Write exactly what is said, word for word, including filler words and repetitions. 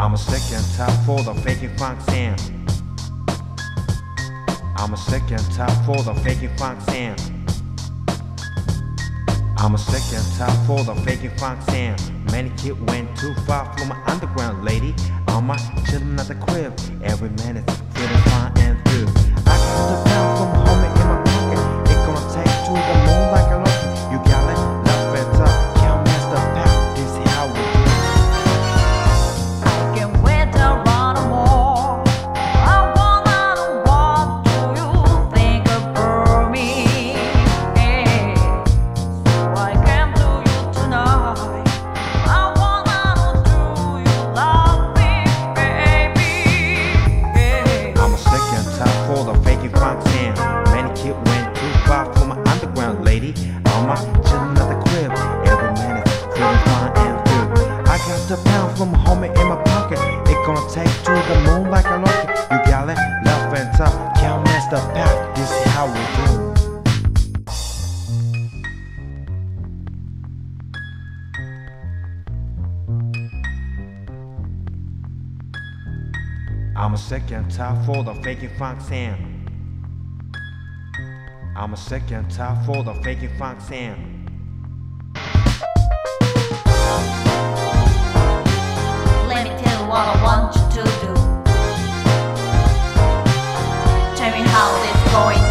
I'm a second top for the faking funk sound. I'm a second top for the faking funk sound. I'm a second top for the faking funk sound. Many kid went too far from my underground lady. On my chillin' at the crib, every minute feeling fine and through. I got the pound from home in my pocket. It gonna take to the moon like a rocket. You got it, love it up, can't mess the pack. This is how we do. I can't wait to run more. I wanna know what do you think about me? Hey, so I came to you tonight. I wanna know, do you love me, baby? Hey. I'm a second top for the faking funk sound. Many kid went too far for my underground lady. On my chillin' at the crib, every minute feeling fine and through. I got the pound from home in my pocket. It gonna take to the moon like a rocket. You got it, love and tough, can't mess the pack. This is how we do. I'm a second top for the faking funk sound. I'm a second top for the faking funk sound. Let me tell you what I want you to do. Tell me how this going